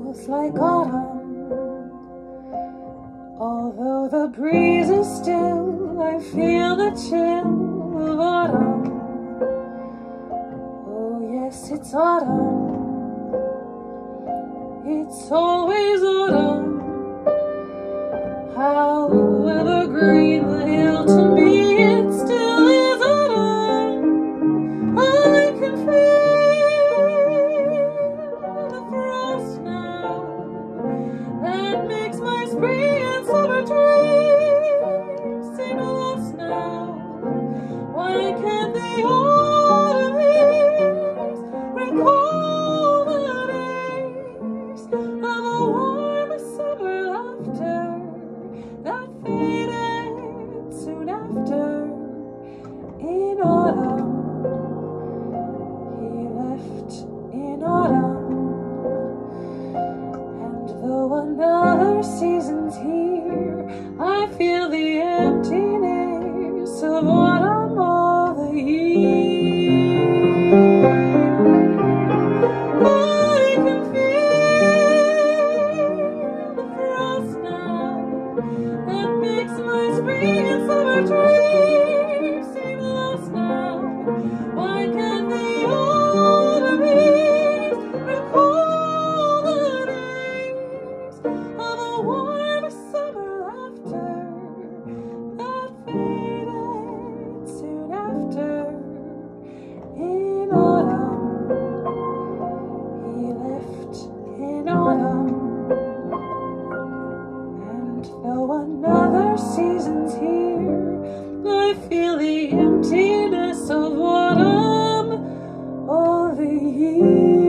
feels like autumn. Although the breeze is still, I feel the chill of autumn. Oh yes, it's autumn. It's always autumn. However green the hill, to me it still is autumn. I can feel the frost now, that makes my spring and summer dreams seem lost now. Why can't the autumn leaves recall the days of a warm summer laughter that faded soon after? In autumn, he left in autumn. And though another season's here, I feel the emptiness of autumn all the year. I can feel the frost now, that makes my spring and summer dreams seem lost now. Why can't the autumn leaves recall the days of a warm summer laughter that faded soon after? In autumn, he left in autumn. And though another season's here, I feel the emptiness of autumn all the year.